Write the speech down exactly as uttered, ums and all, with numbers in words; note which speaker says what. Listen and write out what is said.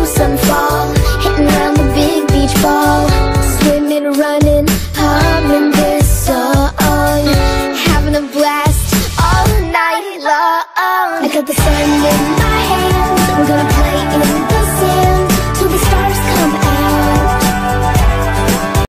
Speaker 1: sunfall, hitting around the big beach ball, swimming, running, humming this song, having a blast all night long. I got the sun in my